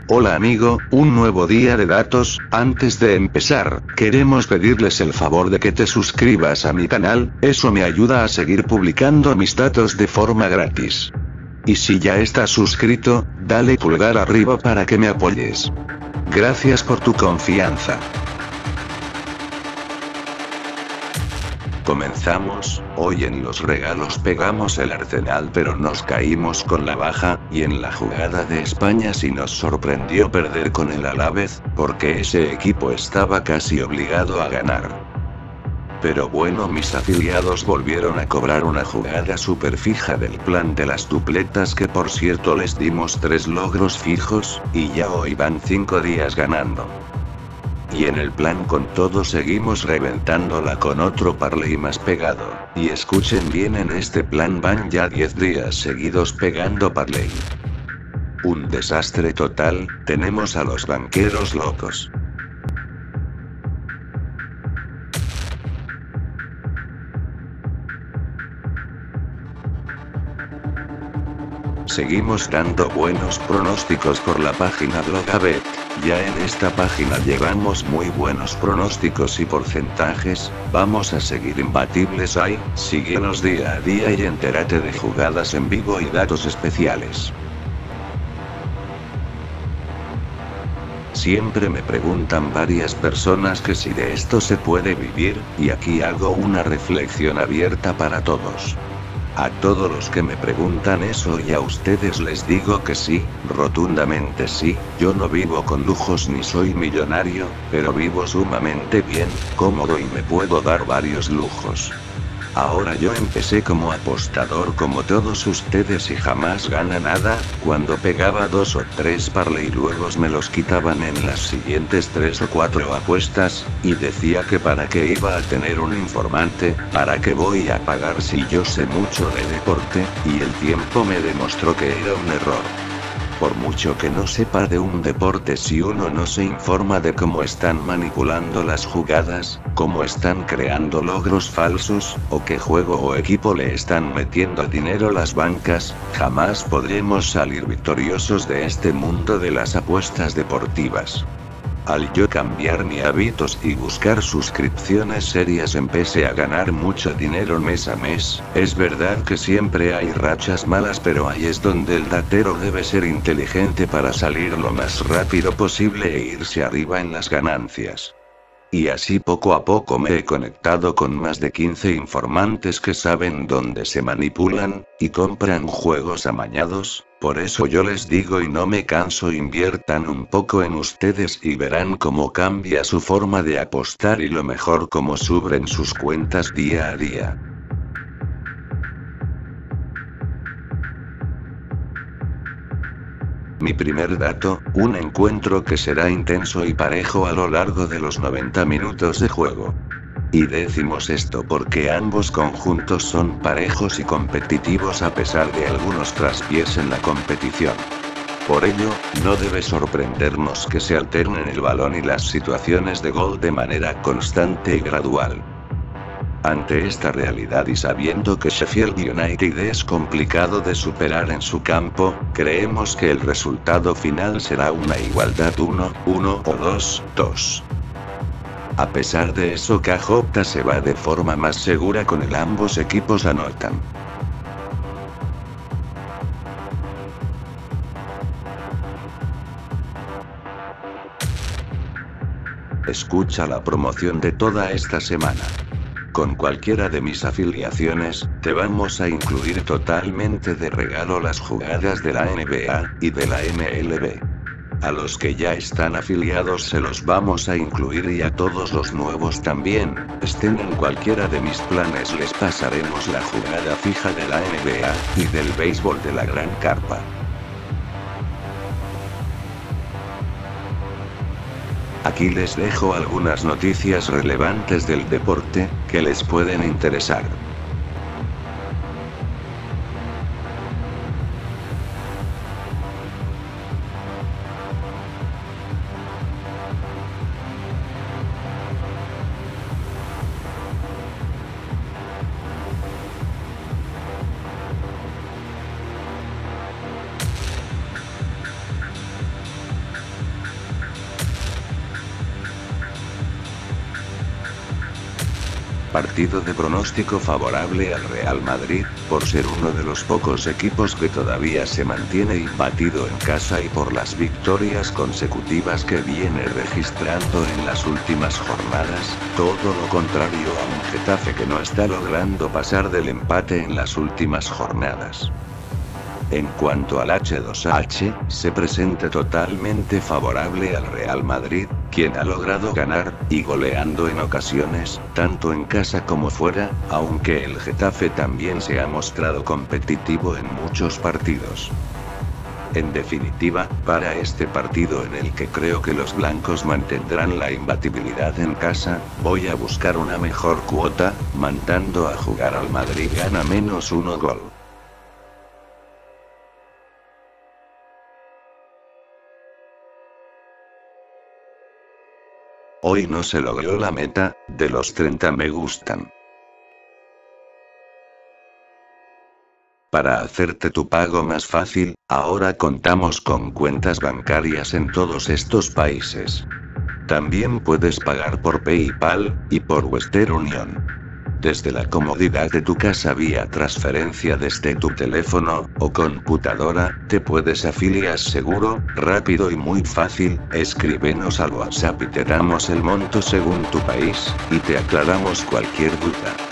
Hola amigo, un nuevo día de datos. Antes de empezar, queremos pedirles el favor de que te suscribas a mi canal, eso me ayuda a seguir publicando mis datos de forma gratis. Y si ya estás suscrito, dale pulgar arriba para que me apoyes. Gracias por tu confianza. Comenzamos. Hoy en los regalos pegamos el Arsenal pero nos caímos con la baja, y en la jugada de España sí nos sorprendió perder con el Alavés, porque ese equipo estaba casi obligado a ganar. Pero bueno, mis afiliados volvieron a cobrar una jugada super fija del plan de las dupletas, que por cierto les dimos 3 logros fijos, y ya hoy van 5 días ganando. Y en el plan con todo seguimos reventándola con otro parlay más pegado, y escuchen bien, en este plan van ya 10 días seguidos pegando parlay. Un desastre total, tenemos a los banqueros locos. Seguimos dando buenos pronósticos por la página Blogabet. Ya en esta página llevamos muy buenos pronósticos y porcentajes. Vamos a seguir imbatibles ahí. Síguenos día a día y entérate de jugadas en vivo y datos especiales. Siempre me preguntan varias personas que si de esto se puede vivir, y aquí hago una reflexión abierta para todos. A todos los que me preguntan eso y a ustedes les digo que sí, rotundamente sí. Yo no vivo con lujos ni soy millonario, pero vivo sumamente bien, cómodo y me puedo dar varios lujos. Ahora yo empecé como apostador como todos ustedes y jamás gana nada. Cuando pegaba 2 o 3 parlay y luego me los quitaban en las siguientes 3 o 4 apuestas, y decía que para qué iba a tener un informante, para qué voy a pagar si yo sé mucho de deporte, y el tiempo me demostró que era un error. Por mucho que no sepa de un deporte, si uno no se informa de cómo están manipulando las jugadas, cómo están creando logros falsos, o qué juego o equipo le están metiendo dinero las bancas, jamás podremos salir victoriosos de este mundo de las apuestas deportivas. Al yo cambiar mis hábitos y buscar suscripciones serias, empecé a ganar mucho dinero mes a mes. Es verdad que siempre hay rachas malas, pero ahí es donde el datero debe ser inteligente para salir lo más rápido posible e irse arriba en las ganancias. Y así poco a poco me he conectado con más de 15 informantes que saben dónde se manipulan, y compran juegos amañados. Por eso yo les digo y no me canso, inviertan un poco en ustedes y verán cómo cambia su forma de apostar, y lo mejor, cómo suben sus cuentas día a día. Mi primer dato, un encuentro que será intenso y parejo a lo largo de los 90 minutos de juego. Y decimos esto porque ambos conjuntos son parejos y competitivos a pesar de algunos traspiés en la competición. Por ello, no debe sorprendernos que se alternen el balón y las situaciones de gol de manera constante y gradual. Ante esta realidad y sabiendo que Sheffield United es complicado de superar en su campo, creemos que el resultado final será una igualdad 1-1 o 2-2. A pesar de eso, KJ se va de forma más segura con el ambos equipos anotan. Escucha la promoción de toda esta semana. Con cualquiera de mis afiliaciones, te vamos a incluir totalmente de regalo las jugadas de la NBA y de la MLB. A los que ya están afiliados se los vamos a incluir, y a todos los nuevos también. Estén en cualquiera de mis planes les pasaremos la jugada fija de la NBA y del béisbol de la Gran Carpa. Aquí les dejo algunas noticias relevantes del deporte, que les pueden interesar. Partido de pronóstico favorable al Real Madrid, por ser uno de los pocos equipos que todavía se mantiene imbatido en casa y por las victorias consecutivas que viene registrando en las últimas jornadas, todo lo contrario a un Getafe que no está logrando pasar del empate en las últimas jornadas. En cuanto al H2H, se presenta totalmente favorable al Real Madrid, quien ha logrado ganar, y goleando en ocasiones, tanto en casa como fuera, aunque el Getafe también se ha mostrado competitivo en muchos partidos. En definitiva, para este partido en el que creo que los blancos mantendrán la imbatibilidad en casa, voy a buscar una mejor cuota, mandando a jugar al Madrid gana -1 gol. Hoy no se logró la meta, de los 30 me gustan. Para hacerte tu pago más fácil, ahora contamos con cuentas bancarias en todos estos países. También puedes pagar por PayPal, y por Western Union. Desde la comodidad de tu casa vía transferencia desde tu teléfono o computadora, te puedes afiliar seguro, rápido y muy fácil. Escríbenos al WhatsApp y te damos el monto según tu país, y te aclaramos cualquier duda.